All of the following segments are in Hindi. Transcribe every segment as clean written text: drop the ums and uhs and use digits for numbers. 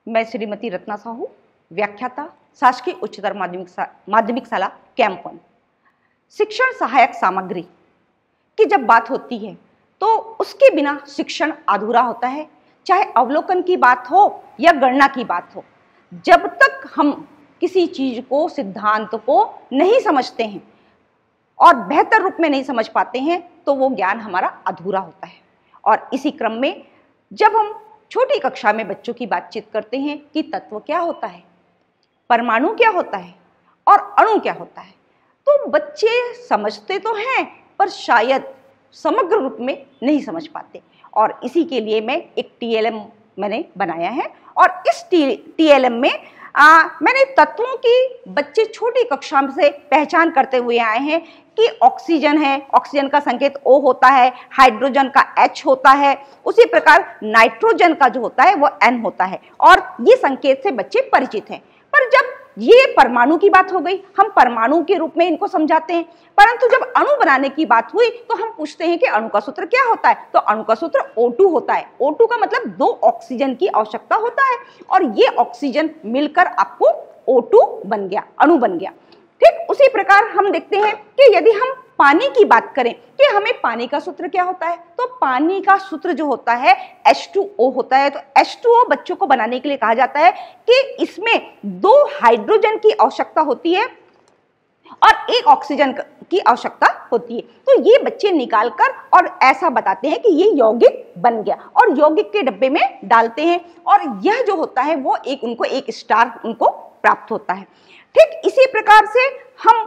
मैं श्रीमती रत्ना साहू, व्याख्याता, शासकीय उच्चतर माध्यमिक शाला कैंप 1। शिक्षण सहायक सामग्री की जब बात होती है तो उसके बिना शिक्षण अधूरा होता है, चाहे अवलोकन की बात हो या गणना की बात हो। जब तक हम किसी चीज को, सिद्धांत को नहीं समझते हैं और बेहतर रूप में नहीं समझ पाते हैं तो वो ज्ञान हमारा अधूरा होता है। और इसी क्रम में जब हम छोटी कक्षा में बच्चों की बातचीत करते हैं कि तत्व क्या होता है, परमाणु क्या होता है और अणु क्या होता है, तो बच्चे समझते तो हैं पर शायद समग्र रूप में नहीं समझ पाते। और इसी के लिए मैं एक TLM मैंने बनाया है और इस TLM में मैंने तत्वों की बच्चे छोटी कक्षा से पहचान करते हुए आए हैं कि ऑक्सीजन है, ऑक्सीजन का संकेत O होता है, हाइड्रोजन का H होता है, उसी प्रकार नाइट्रोजन का जो होता है वो N होता है और ये संकेत से बच्चे परिचित हैं। पर जब ये परमाणु की बात हो गई, हम परमाणु के रूप में इनको समझाते हैं, परंतु जब अणु बनाने की बात हुई तो हम पूछते हैं कि अणु का सूत्र क्या होता है, तो अणु का सूत्र O2 होता है। O2 का मतलब 2 ऑक्सीजन की आवश्यकता होता है और ये ऑक्सीजन मिलकर आपको O2 बन गया, अणु बन गया। ठीक उसी प्रकार हम देखते हैं कि यदि हम पानी की बात करें कि हमें पानी का सूत्र क्या होता है, तो पानी का सूत्र जो होता है H2O होता है। तो H2O बच्चों को बनाने के लिए कहा जाता है कि इसमें 2 हाइड्रोजन की आवश्यकता होती है और 1 ऑक्सीजन की आवश्यकता होती है। तो ये बच्चे निकालकर और ऐसा बताते हैं कि ये यौगिक बन गया और यौगिक के डब्बे में डालते हैं और यह जो होता है वो उनको एक स्टार उनको प्राप्त होता है। ठीक इसी प्रकार से हम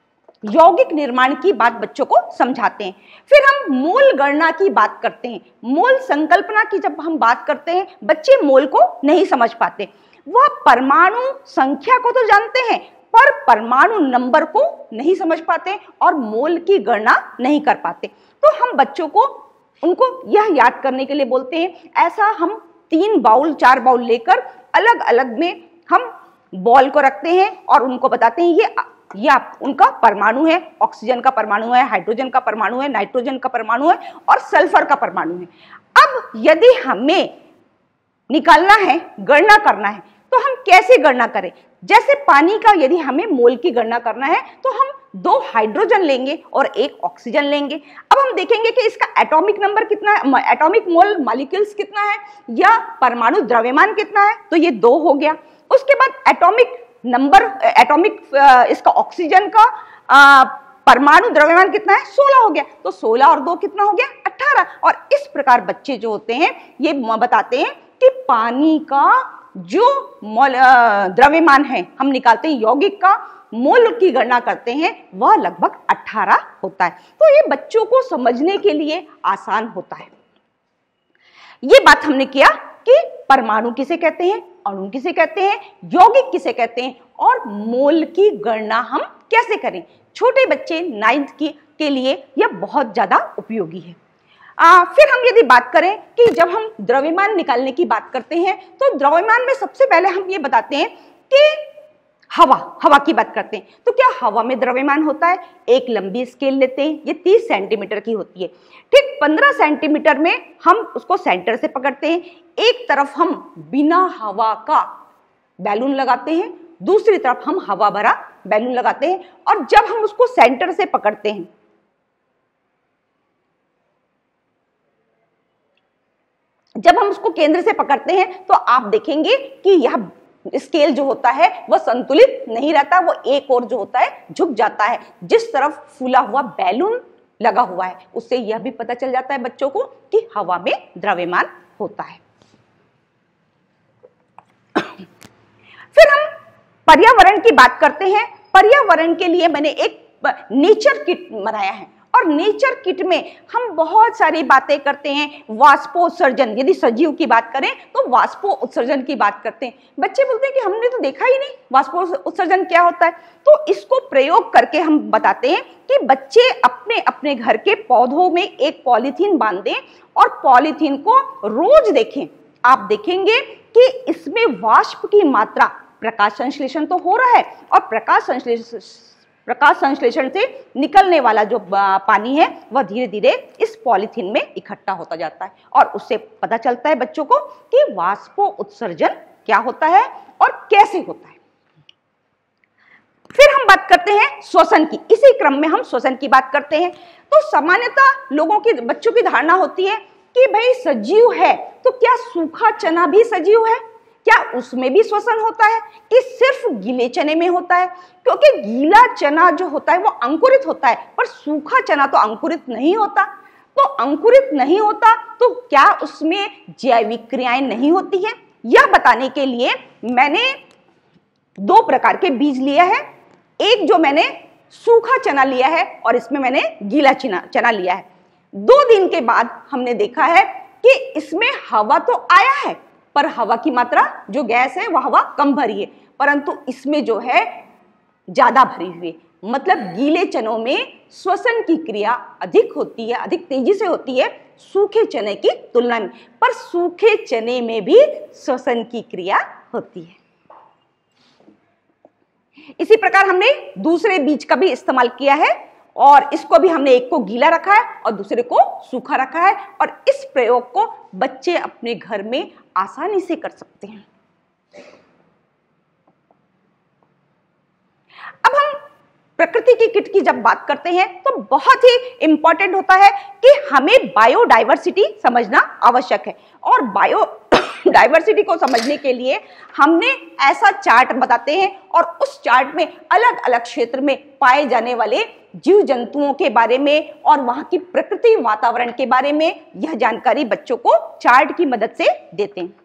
यौगिक निर्माण की बात बच्चों को समझाते हैं। फिर हम मोल गणना की बात करते हैं। मोल संकल्पना की जब हम बात करते हैं, बच्चे मोल को नहीं समझ पाते। वह परमाणु संख्या को तो जानते हैं पर परमाणु नंबर को नहीं समझ पाते और मोल की गणना नहीं कर पाते। तो हम बच्चों को उनको यह याद करने के लिए बोलते हैं, ऐसा हम 3 बाउल 4 बाउल लेकर अलग अलग में हम बॉल को रखते हैं और उनको बताते हैं ये उनका परमाणु है, ऑक्सीजन का परमाणु है, हाइड्रोजन का परमाणु है, नाइट्रोजन का परमाणु है और सल्फर का परमाणु है। अब यदि हमें निकालना है, गणना करना है, तो हम कैसे गणना करें? जैसे पानी का यदि हमें मोल की गणना करना है तो हम 2 हाइड्रोजन लेंगे और 1 ऑक्सीजन लेंगे। अब हम देखेंगे कि इसका एटॉमिक नंबर कितना है, एटॉमिक मोल मॉलिक्यूल्स कितना है या परमाणु द्रव्यमान कितना है, तो ये 2 हो गया। उसके बाद एटॉमिक नंबर, इसका ऑक्सीजन का परमाणु द्रव्यमान कितना है, 16 हो गया। तो 16 और 2 कितना हो गया, 18। और इस प्रकार बच्चे जो होते हैं ये बताते हैं कि पानी का जो द्रव्यमान है हम निकालते हैं, यौगिक का मोल की गणना करते हैं, वह लगभग 18 होता है। तो ये बच्चों को समझने के लिए आसान होता है। ये बात हमने किया कि परमाणु किसे कहते हैं, अणु किसे कहते हैं, यौगिक किसे कहते हैं और मोल की गणना हम कैसे करें। छोटे बच्चे 9th के लिए यह बहुत ज्यादा उपयोगी है। फिर हम यदि बात करें कि जब हम द्रव्यमान निकालने की बात करते हैं तो द्रव्यमान में सबसे पहले हम ये बताते हैं कि हवा की बात करते हैं। तो क्या हवा में द्रव्यमान होता है? एक लंबी स्केल लेते हैं, ये 30 सेंटीमीटर की होती है। ठीक 15 सेंटीमीटर में हम उसको सेंटर से पकड़ते हैं। एक तरफ हम बिना हवा का बैलून लगाते हैं, दूसरी तरफ हम हवा भरा बैलून लगाते हैं और जब हम उसको सेंटर से पकड़ते हैं, जब हम उसको केंद्र से पकड़ते हैं तो आप देखेंगे कि यह स्केल जो होता है वह संतुलित नहीं रहता, वो एक ओर जो होता है झुक जाता है। जिस तरफ फूला हुआ बैलून लगा हुआ है उससे यह भी पता चल जाता है बच्चों को कि हवा में द्रव्यमान होता है। फिर हम पर्यावरण की बात करते हैं। पर्यावरण के लिए मैंने एक नेचर किट बनाया है और नेचर किट में हम बहुत सारी बातें करते हैं। वाष्पोत्सर्जन, यदि सजीव की बात करें तो वाष्पोत्सर्जन की बात करते हैं। बच्चे बोलते हैं कि हमने तो देखा ही नहीं वाष्पोत्सर्जन क्या होता है। तो इसको प्रयोग करके हम बताते हैं कि बच्चे अपने अपने घर के पौधों में एक पॉलीथीन बांध दें और पॉलीथीन को रोज देखें। आप देखेंगे कि इसमें वाष्प की मात्रा, प्रकाश संश्लेषण तो हो रहा है और प्रकाश संश्लेषण से निकलने वाला जो पानी है वह धीरे धीरे इस पॉलीथीन में इकट्ठा होता जाता है और उससे पता चलता है बच्चों को कि वाष्पोत्सर्जन क्या होता है और कैसे होता है। फिर हम बात करते हैं श्वसन की। इसी क्रम में हम श्वसन की बात करते हैं। तो सामान्यतः लोगों की, बच्चों की धारणा होती है कि भाई सजीव है तो क्या सूखा चना भी सजीव है, क्या उसमें भी श्वसन होता है कि सिर्फ गीले चने में होता है? क्योंकि गीला चना जो होता है वो अंकुरित होता है, पर सूखा चना तो अंकुरित नहीं होता। तो अंकुरित नहीं होता तो क्या उसमें जैविक क्रियाएं नहीं होती है? यह बताने के लिए मैंने दो प्रकार के बीज लिया है। एक जो मैंने सूखा चना लिया है और इसमें मैंने गीला चना लिया है। 2 दिन के बाद हमने देखा है कि इसमें हवा तो आया है, पर हवा की मात्रा जो गैस है वह हवा कम भरी है, परंतु इसमें जो है ज्यादा भरी हुई है। मतलब गीले चनों में श्वसन की क्रिया अधिक होती है, अधिक तेजी से होती है सूखे चने की तुलना में, पर सूखे चने में भी श्वसन की क्रिया होती है। इसी प्रकार हमने दूसरे बीज का भी इस्तेमाल किया है और इसको भी हमने एक को गीला रखा है और दूसरे को सूखा रखा है, और इस प्रयोग को बच्चे अपने घर में आसानी से कर सकते हैं। अब हम प्रकृति की किट की जब बात करते हैं तो बहुत ही इंपॉर्टेंट होता है कि हमें बायोडाइवर्सिटी समझना आवश्यक है, और बायोडाइवर्सिटी को समझने के लिए हमने ऐसा चार्ट बताते हैं और उस चार्ट में अलग अलग क्षेत्र में पाए जाने वाले जीव जंतुओं के बारे में और वहां की प्रकृति वातावरण के बारे में यह जानकारी बच्चों को चार्ट की मदद से देते हैं।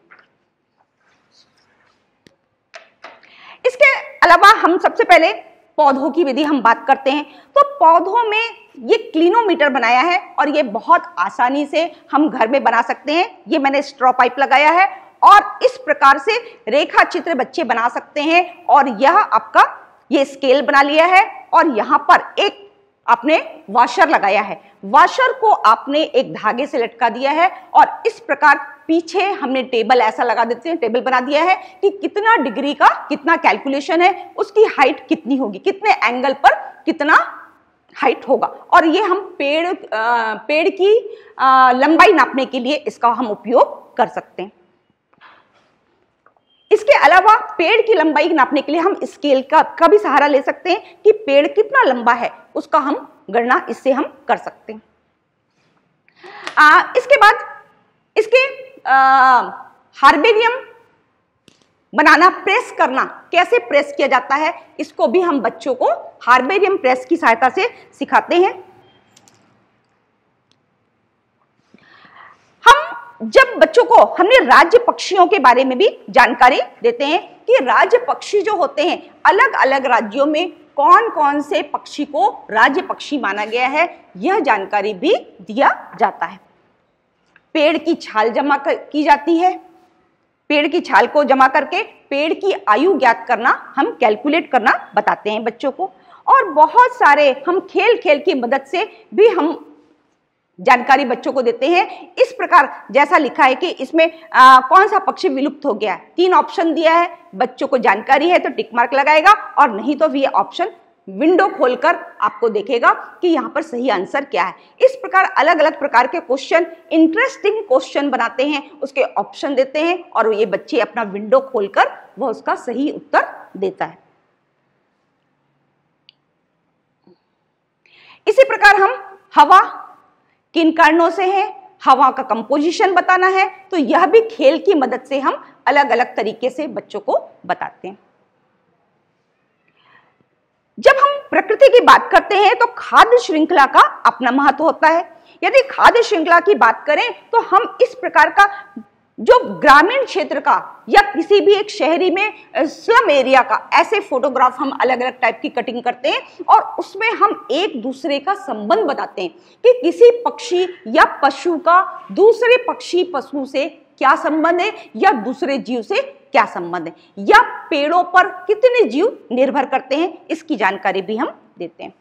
इसके अलावा हम सबसे पहले पौधों की विधि हम बात करते हैं। तो पौधों में ये क्लिनोमीटर बनाया है और ये बहुत आसानी से हम घर में बना सकते हैं। ये मैंने स्ट्रॉ पाइप लगाया है और इस प्रकार से रेखा चित्र बच्चे बना सकते हैं, और यह आपका ये स्केल बना लिया है और यहाँ पर एक आपने वॉशर लगाया है। वॉशर को आपने एक धागे से लटका दिया है और इस प्रकार पीछे हमने टेबल ऐसा लगा देते हैं, टेबल बना दिया है कि कितना डिग्री का कितना कैलकुलेशन है, उसकी हाइट कितनी होगी, कितने एंगल पर कितना हाइट होगा, और ये हम पेड़ की लंबाई नापने के लिए इसका हम उपयोग कर सकते हैं। इसके अलावा पेड़ की लंबाई नापने के लिए हम स्केल का भी सहारा ले सकते हैं कि पेड़ कितना लंबा है, उसका हम गणना इससे हम कर सकते हैं। इसके बाद इसके हार्बेरियम बनाना, प्रेस करना, कैसे प्रेस किया जाता है, इसको भी हम बच्चों को हार्बेरियम प्रेस की सहायता से सिखाते हैं। हम जब बच्चों को हमने राज्य पक्षियों के बारे में भी जानकारी देते हैं कि राज्य पक्षी जो होते हैं, अलग अलग राज्यों में कौन कौन से पक्षी को राज्य पक्षी माना गया है, यह जानकारी भी दिया जाता है। पेड़ की छाल जमा की जाती है। पेड़ की छाल को जमा करके पेड़ की आयु ज्ञात करना, हम कैलकुलेट करना बताते हैं बच्चों को, और बहुत सारे हम खेल खेल की मदद से भी हम जानकारी बच्चों को देते हैं। इस प्रकार जैसा लिखा है कि इसमें कौन सा पक्षी विलुप्त हो गया है, 3 ऑप्शन दिया है, बच्चों को जानकारी है तो टिक मार्क लगाएगा, और नहीं तो ये ऑप्शन विंडो खोलकर आपको देखेगा कि यहाँ पर सही आंसर क्या है। इस प्रकार अलग अलग प्रकार के क्वेश्चन, इंटरेस्टिंग क्वेश्चन बनाते हैं, उसके ऑप्शन देते हैं, और ये बच्चे अपना विंडो खोलकर वह उसका सही उत्तर देता है। इसी प्रकार हम हवा किन कारणों से है, हवा का कंपोजिशन बताना है, तो यह भी खेल की मदद से हम अलग अलग तरीके से बच्चों को बताते हैं। जब हम प्रकृति की बात करते हैं तो खाद्य श्रृंखला का अपना महत्व होता है। यदि खाद्य श्रृंखला की बात करें तो हम इस प्रकार का जो ग्रामीण क्षेत्र का या किसी भी एक शहरी में स्लम एरिया का ऐसे फोटोग्राफ हम अलग अलग टाइप की कटिंग करते हैं और उसमें हम एक दूसरे का संबंध बताते हैं कि किसी पक्षी या पशु का दूसरे पक्षी पशु से क्या संबंध है या दूसरे जीव से क्या संबंध है, या पेड़ों पर कितने जीव निर्भर करते हैं, इसकी जानकारी भी हम देते हैं।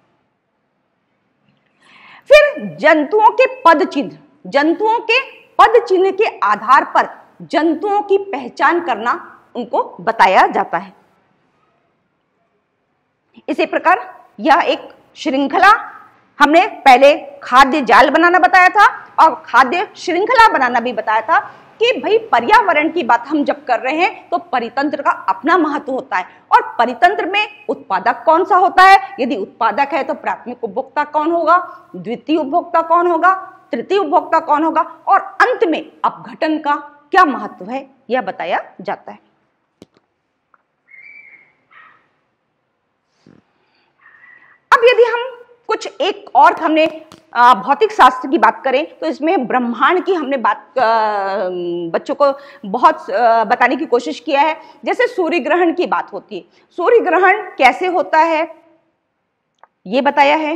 फिर जंतुओं के पद चिन्ह, जंतुओं के पद चिन्ह के आधार पर जंतुओं की पहचान करना उनको बताया जाता है। इसी प्रकार यह एक श्रृंखला, हमने पहले खाद्य जाल बनाना बताया था और खाद्य श्रृंखला बनाना भी बताया था। कि भाई पर्यावरण की बात हम जब कर रहे हैं तो परितंत्र का अपना महत्व होता है, और परितंत्र में उत्पादक कौन सा होता है, यदि उत्पादक है तो प्राथमिक उपभोक्ता कौन होगा, द्वितीय उपभोक्ता कौन होगा, तृतीय उपभोक्ता कौन होगा, और अंत में अपघटन का क्या महत्व है यह बताया जाता है। अब यदि हम कुछ एक और हमने भौतिक शास्त्र की बात करें तो इसमें ब्रह्मांड की हमने बात बच्चों को बहुत बताने की कोशिश किया है। जैसे सूर्य ग्रहण की बात होती है, सूर्य ग्रहण कैसे होता है ये बताया है,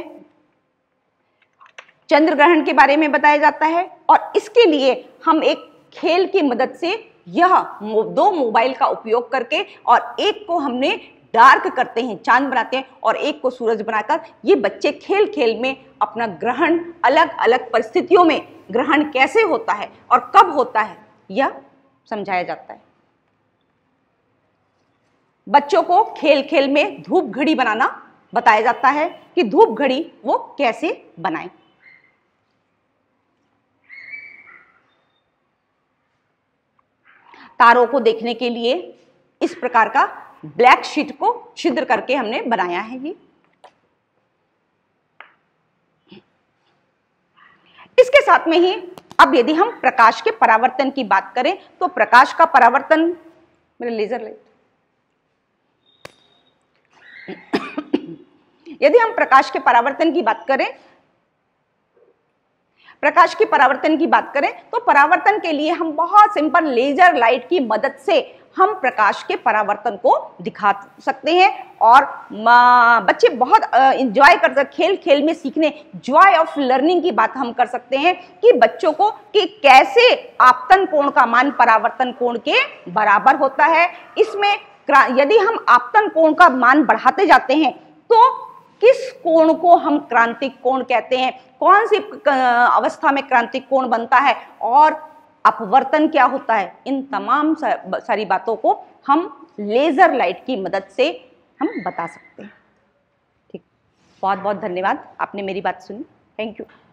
चंद्र ग्रहण के बारे में बताया जाता है, और इसके लिए हम एक खेल की मदद से यह दो मोबाइल का उपयोग करके, और एक को हमने डार्क करते हैं, चांद बनाते हैं, और एक को सूरज बनाकर ये बच्चे खेल खेल में अपना ग्रहण, अलग अलग परिस्थितियों में ग्रहण कैसे होता है और कब होता है यह समझाया जाता है। बच्चों को खेल खेल में धूप घड़ी बनाना बताया जाता है कि धूप घड़ी वो कैसे बनाएं। तारों को देखने के लिए इस प्रकार का ब्लैक शीट को छिद्र करके हमने बनाया है। ये इसके साथ में ही अब यदि हम प्रकाश के परावर्तन की बात करें तो प्रकाश का परावर्तन, मेरे लेजर लाइट, यदि हम प्रकाश के परावर्तन की बात करें, प्रकाश की परावर्तन की बात करें तो परावर्तन के लिए हम बहुत सिंपल लेजर लाइट की मदद से हम प्रकाश के परावर्तन को दिखा सकते हैं, और बच्चे बहुत एंजॉय कर सकते, खेल खेल में सीखने, जॉय ऑफ लर्निंग की बात हम कर सकते हैं कि बच्चों को कि कैसे आपतन कोण का मान परावर्तन कोण के बराबर होता है। इसमें यदि हम आपतन कोण का मान बढ़ाते जाते हैं तो किस कोण को हम क्रांतिक कोण कहते हैं, कौन सी अवस्था में क्रांतिक कोण बनता है, और अपवर्तन क्या होता है, इन तमाम सारी बातों को हम लेजर लाइट की मदद से हम बता सकते हैं। ठीक, बहुत बहुत धन्यवाद, आपने मेरी बात सुनी। Thank you.